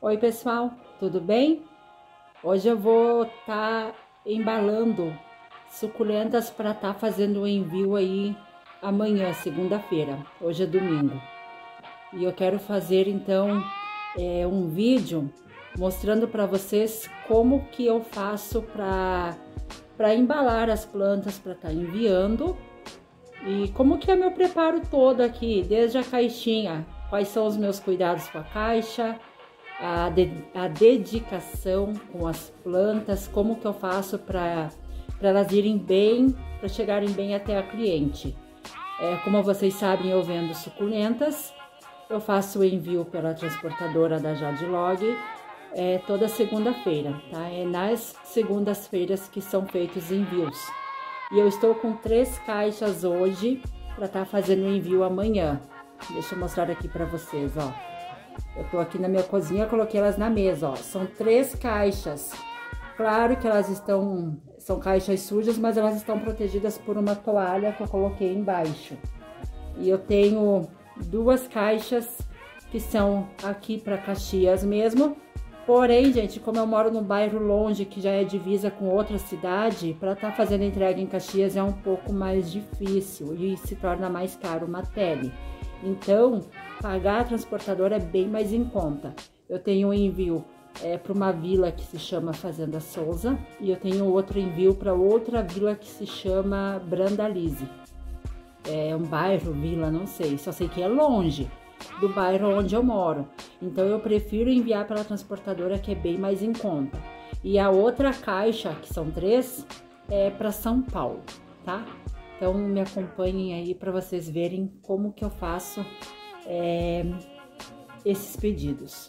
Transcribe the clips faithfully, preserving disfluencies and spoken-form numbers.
Oi pessoal, tudo bem? Hoje eu vou estar tá embalando suculentas para estar tá fazendo o envio aí amanhã, segunda-feira. Hoje é domingo. E eu quero fazer então é, um vídeo mostrando para vocês como que eu faço para para embalar as plantas para estar tá enviando e como que é meu preparo todo aqui, desde a caixinha, quais são os meus cuidados com a caixa, A, de, a dedicação com as plantas, como que eu faço para elas irem bem, para chegarem bem até a cliente. É, como vocês sabem, eu vendo suculentas, eu faço o envio pela transportadora da Jadlog é, toda segunda-feira, tá? É nas segundas-feiras que são feitos envios. E eu estou com três caixas hoje para estar tá fazendo o envio amanhã. Deixa eu mostrar aqui para vocês, ó. Eu tô aqui na minha cozinha, coloquei elas na mesa, ó. São três caixas. Claro que elas estão... São caixas sujas, mas elas estão protegidas por uma toalha que eu coloquei embaixo. E eu tenho duas caixas que são aqui para Caxias mesmo. Porém, gente, como eu moro num bairro longe, que já é divisa com outra cidade, para estar tá fazendo entrega em Caxias é um pouco mais difícil e se torna mais caro uma tele. Então, pagar a transportadora é bem mais em conta. Eu tenho um envio é, para uma vila que se chama Fazenda Souza e eu tenho outro envio para outra vila que se chama Brandalize. É um bairro, vila, não sei, só sei que é longe do bairro onde eu moro. Então, eu prefiro enviar pela transportadora, que é bem mais em conta. E a outra caixa, que são três, é para São Paulo, tá? Então, me acompanhem aí para vocês verem como que eu faço é, esses pedidos.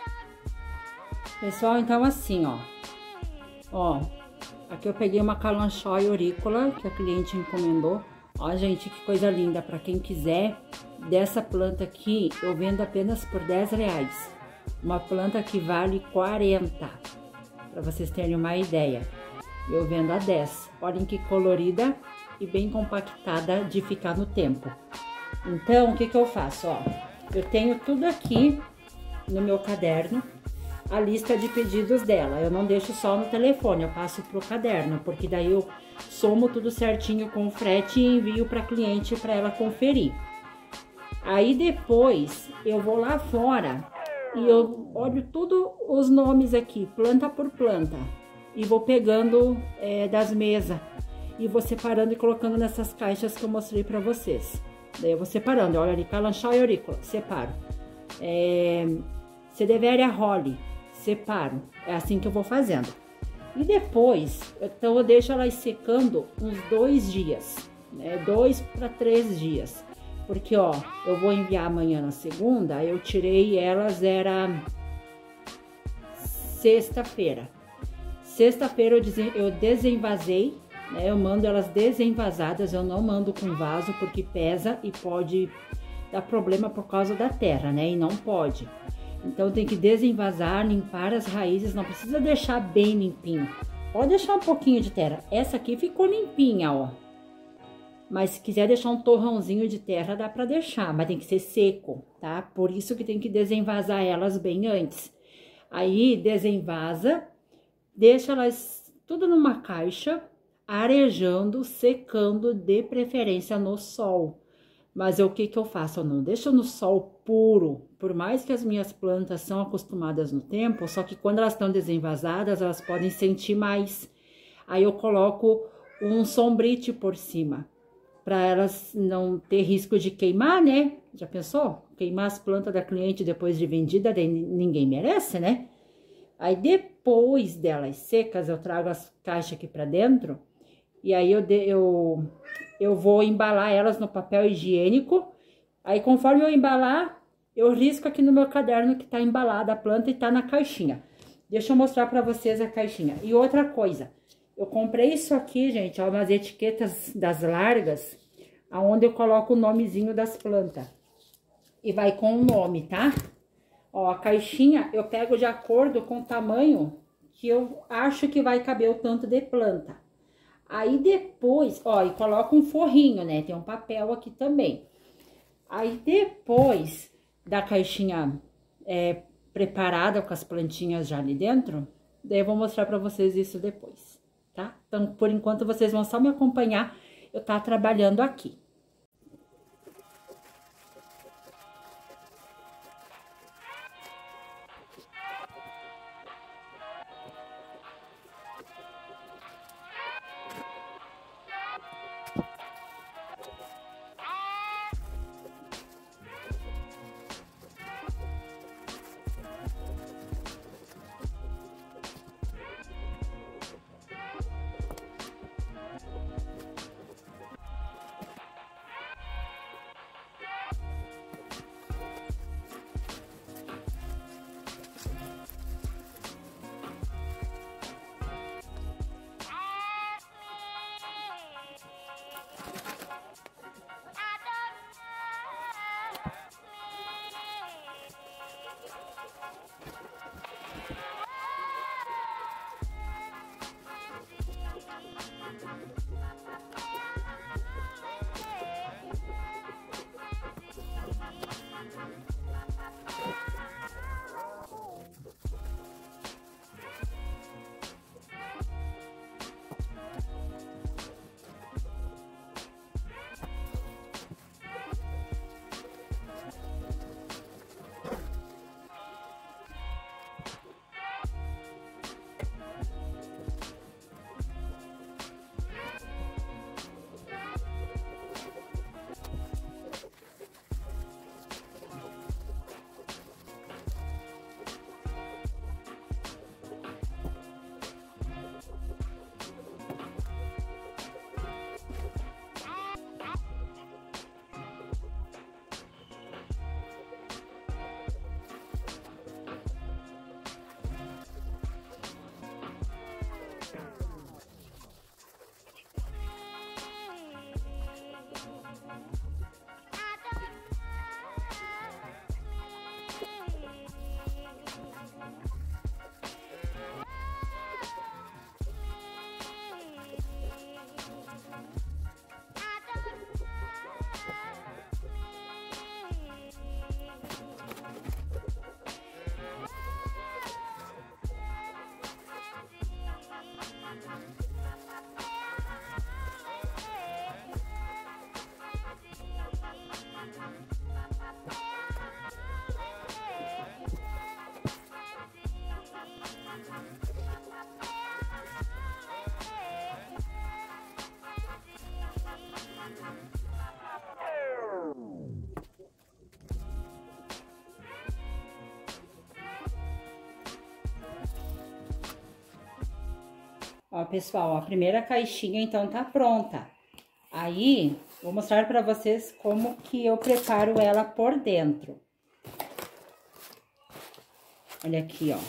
Pessoal, então assim, ó. Ó, aqui eu peguei uma calanchoe aurícola que a cliente encomendou. Ó, gente, que coisa linda. Para quem quiser dessa planta aqui, eu vendo apenas por dez reais. Uma planta que vale quarenta, para vocês terem uma ideia. Eu vendo a dez. Olhem que colorida e bem compactada de ficar no tempo. Então, o que que eu faço, ó? Eu tenho tudo aqui no meu caderno, a lista de pedidos dela. Eu não deixo só no telefone, eu passo pro caderno, porque daí eu somo tudo certinho com o frete e envio para cliente para ela conferir. Aí depois eu vou lá fora e eu olho tudo os nomes aqui, planta por planta, e vou pegando é, das mesas. E vou separando e colocando nessas caixas que eu mostrei pra vocês. Daí eu vou separando, olha ali, calanchoe e aurícola, separo. É, Cederveria Holly, separo. É assim que eu vou fazendo. E depois, então eu deixo elas secando uns dois dias, né? Dois para três dias. Porque, ó, eu vou enviar amanhã na segunda, eu tirei elas, era sexta-feira. Sexta-feira eu desenvasei. Eu mando elas desenvasadas, eu não mando com vaso porque pesa e pode dar problema por causa da terra, né? E não pode. Então tem que desenvasar, limpar as raízes, não precisa deixar bem limpinho. Pode deixar um pouquinho de terra. Essa aqui ficou limpinha, ó. Mas se quiser deixar um torrãozinho de terra, dá pra deixar, mas tem que ser seco, tá? Por isso que tem que desenvasar elas bem antes. Aí desenvasa, deixa elas tudo numa caixa, arejando, secando, de preferência no sol. Mas o que que eu faço? Eu não deixo no sol puro, por mais que as minhas plantas são acostumadas no tempo, só que quando elas estão desenvasadas, elas podem sentir mais. Aí eu coloco um sombrite por cima, para elas não ter risco de queimar, né? Já pensou? Queimar as plantas da cliente depois de vendida, daí ninguém merece, né? Aí depois delas secas, eu trago as caixas aqui para dentro. E aí eu, de, eu, eu vou embalar elas no papel higiênico. Aí conforme eu embalar, eu risco aqui no meu caderno que tá embalada a planta e tá na caixinha. Deixa eu mostrar pra vocês a caixinha. E outra coisa, eu comprei isso aqui, gente, ó, umas etiquetas das largas, aonde eu coloco o nomezinho das plantas. E vai com o nome, tá? Ó, a caixinha eu pego de acordo com o tamanho que eu acho que vai caber o tanto de planta. Aí depois, ó, e coloco um forrinho, né? Tem um papel aqui também. Aí depois da caixinha é, preparada com as plantinhas já ali dentro. Daí eu vou mostrar pra vocês isso depois, tá? Então, por enquanto, vocês vão só me acompanhar, eu tá trabalhando aqui. Ó, pessoal, a primeira caixinha, então, tá pronta. Aí, vou mostrar pra vocês como que eu preparo ela por dentro. Olha aqui, ó.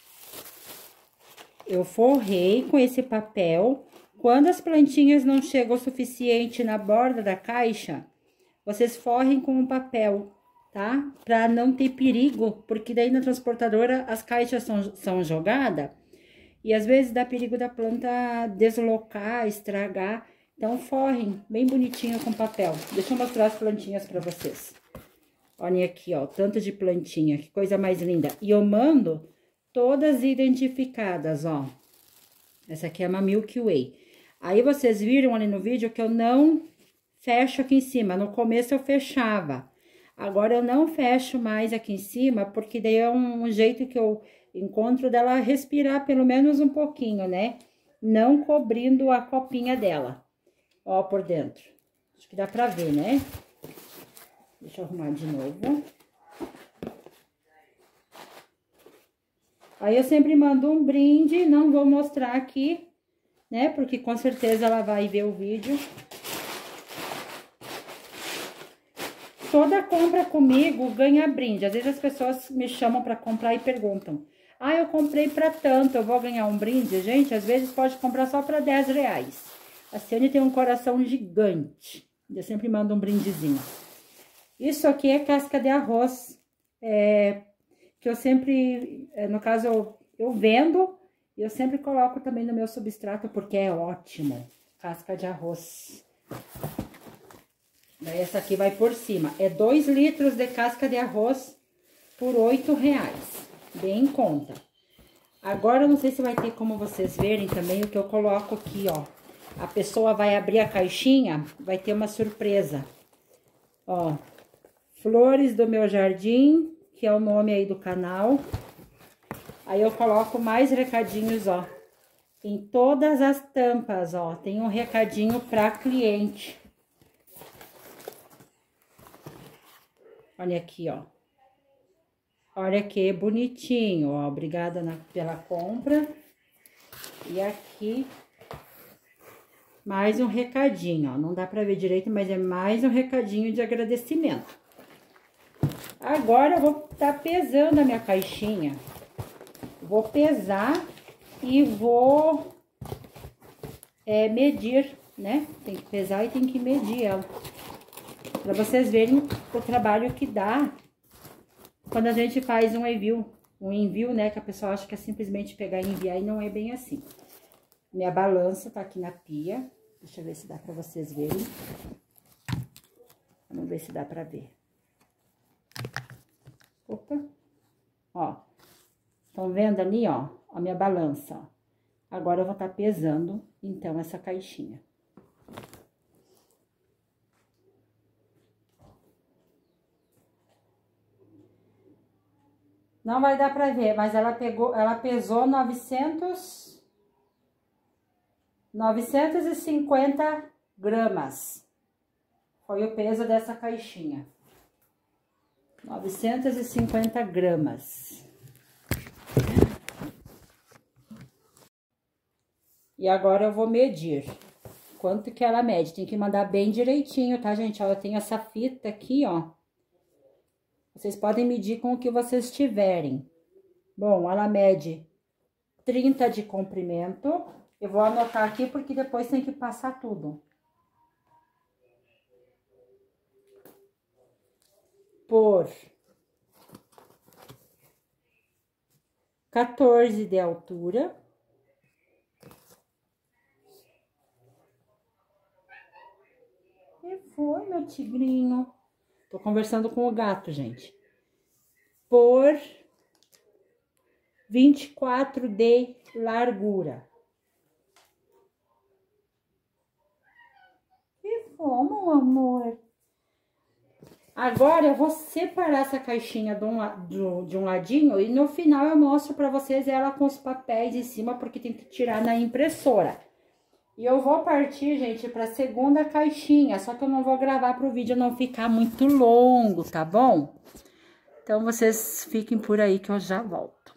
Eu forrei com esse papel. Quando as plantinhas não chegam o suficiente na borda da caixa, vocês forrem com o papel, tá? Pra não ter perigo, porque daí na transportadora as caixas são, são jogadas e às vezes dá perigo da planta deslocar, estragar. Então, forrem bem bonitinho com papel. Deixa eu mostrar as plantinhas pra vocês. Olhem aqui, ó, tanto de plantinha, que coisa mais linda. E eu mando todas identificadas, ó. Essa aqui é uma Milky Way. Aí, vocês viram ali no vídeo que eu não fecho aqui em cima. No começo eu fechava. Agora, eu não fecho mais aqui em cima, porque daí é um jeito que eu encontro dela respirar pelo menos um pouquinho, né? Não cobrindo a copinha dela. Ó, por dentro. Acho que dá pra ver, né? Deixa eu arrumar de novo. Aí, eu sempre mando um brinde, não vou mostrar aqui, né? Porque com certeza ela vai ver o vídeo. Toda compra comigo ganha brinde. Às vezes as pessoas me chamam pra comprar e perguntam: ah, eu comprei pra tanto, eu vou ganhar um brinde? Gente, às vezes pode comprar só pra dez reais. A Ciane tem um coração gigante. Eu sempre mando um brindezinho. Isso aqui é casca de arroz, é, que eu sempre, no caso, eu, eu vendo, e eu sempre coloco também no meu substrato, porque é ótimo. Casca de arroz. Daí, essa aqui vai por cima. É dois litros de casca de arroz por oito reais. bem em conta. Agora, eu não sei se vai ter como vocês verem também o que eu coloco aqui, ó. A pessoa vai abrir a caixinha, vai ter uma surpresa. Ó, Flores do Meu Jardim, que é o nome aí do canal. Aí eu coloco mais recadinhos, ó. Em todas as tampas, ó, tem um recadinho para cliente. Olha aqui, ó. Olha que bonitinho, ó. Obrigada na, pela compra. E aqui, mais um recadinho, ó. Não dá pra ver direito, mas é mais um recadinho de agradecimento. Agora, eu vou estar pesando a minha caixinha. Vou pesar e vou é, medir, né? Tem que pesar e tem que medir ela. Pra vocês verem o trabalho que dá quando a gente faz um envio, um envio, né, que a pessoa acha que é simplesmente pegar e enviar, e não é bem assim. Minha balança tá aqui na pia. Deixa eu ver se dá pra vocês verem. Vamos ver se dá pra ver. Opa. Ó. Estão vendo ali, ó, a minha balança, ó. Agora eu vou estar pesando, então, essa caixinha. Não vai dar pra ver, mas ela pegou, ela pesou novecentos, novecentos e cinquenta gramas. Foi o peso dessa caixinha. novecentos e cinquenta gramas. E agora eu vou medir quanto que ela mede. Tem que mandar bem direitinho, tá, gente? Ó, eu tenho essa fita aqui, ó. Vocês podem medir com o que vocês tiverem. Bom, ela mede trinta de comprimento. Eu vou anotar aqui porque depois tem que passar tudo. Por quatorze de altura. E foi, meu tigrinho. Tô conversando com o gato, gente. Por vinte e quatro de largura. Que foi, meu amor? Agora eu vou separar essa caixinha de um, de, de um ladinho e no final eu mostro pra vocês ela com os papéis em cima, porque tem que tirar na impressora. E eu vou partir, gente, pra segunda caixinha, só que eu não vou gravar pro vídeo não ficar muito longo, tá bom? Então, vocês fiquem por aí que eu já volto.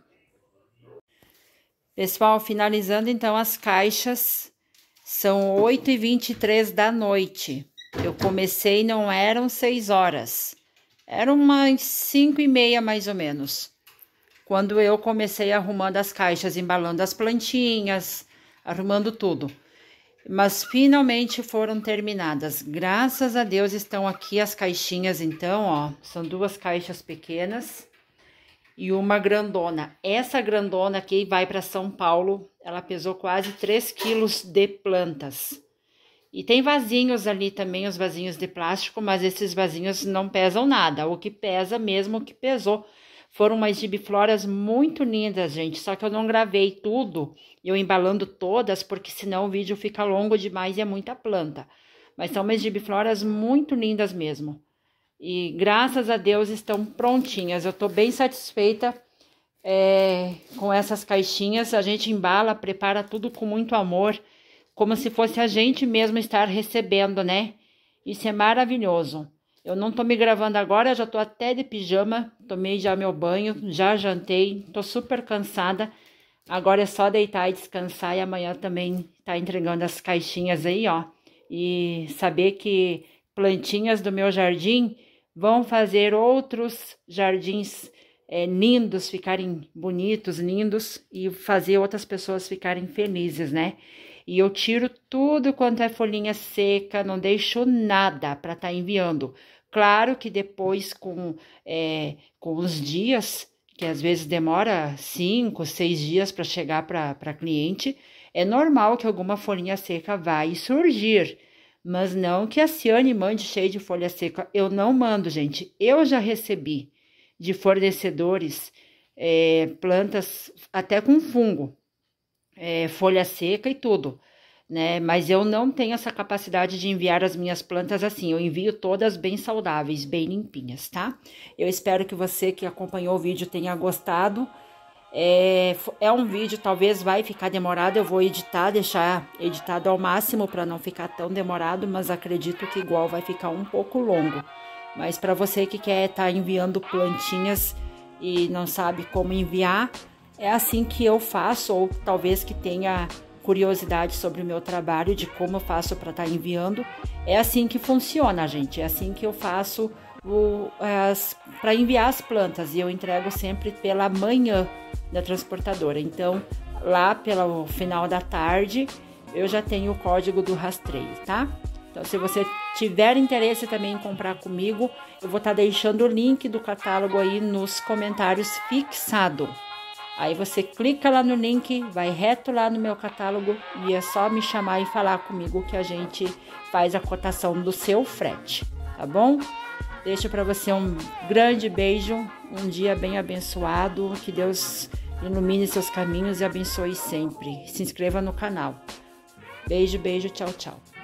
Pessoal, finalizando então as caixas, são oito e vinte e três da noite. Eu comecei, não eram seis horas, eram umas cinco e meia mais ou menos. Quando eu comecei arrumando as caixas, embalando as plantinhas, arrumando tudo. Mas finalmente foram terminadas. Graças a Deus estão aqui as caixinhas, então, ó. São duas caixas pequenas e uma grandona. Essa grandona aqui vai para São Paulo. Ela pesou quase três quilos de plantas. E tem vasinhos ali também, os vasinhos de plástico, mas esses vasinhos não pesam nada. O que pesa mesmo, o que pesou, foram umas gibifloras muito lindas, gente. Só que eu não gravei tudo, eu embalando todas, porque senão o vídeo fica longo demais e é muita planta. Mas são umas gibifloras muito lindas mesmo. E graças a Deus estão prontinhas. Eu tô bem satisfeita é, com essas caixinhas. A gente embala, prepara tudo com muito amor, como se fosse a gente mesmo estar recebendo, né? Isso é maravilhoso. Eu não tô me gravando agora, já tô até de pijama, tomei já meu banho, já jantei, tô super cansada. Agora é só deitar e descansar e amanhã também tá entregando as caixinhas aí, ó. E saber que plantinhas do meu jardim vão fazer outros jardins é, lindos, ficarem bonitos, lindos, e fazer outras pessoas ficarem felizes, né? E eu tiro tudo quanto é folhinha seca, não deixo nada para estar enviando. Claro que depois, com, é, com os dias, que às vezes demora cinco, seis dias para chegar para cliente, é normal que alguma folhinha seca vai surgir. Mas não que a Ciane mande cheio de folha seca. Eu não mando, gente. Eu já recebi de fornecedores é, plantas até com fungo, é, folha seca e tudo, né? Mas eu não tenho essa capacidade de enviar as minhas plantas assim. Eu envio todas bem saudáveis, bem limpinhas, tá? Eu espero que você que acompanhou o vídeo tenha gostado. É, é um vídeo, talvez vai ficar demorado, eu vou editar, deixar editado ao máximo para não ficar tão demorado, mas acredito que igual vai ficar um pouco longo. Mas para você que quer estar tá enviando plantinhas e não sabe como enviar, é assim que eu faço, ou talvez que tenha curiosidade sobre o meu trabalho, de como eu faço para estar tá enviando. É assim que funciona, gente, é assim que eu faço para enviar as plantas, e eu entrego sempre pela manhã da transportadora. Então, lá pelo final da tarde, eu já tenho o código do rastreio, tá? Então, se você tiver interesse também em comprar comigo, eu vou estar tá deixando o link do catálogo aí nos comentários fixado. Aí você clica lá no link, vai reto lá no meu catálogo e é só me chamar e falar comigo que a gente faz a cotação do seu frete, tá bom? Deixo para você um grande beijo, um dia bem abençoado, que Deus ilumine seus caminhos e abençoe sempre. Se inscreva no canal. Beijo, beijo, tchau, tchau.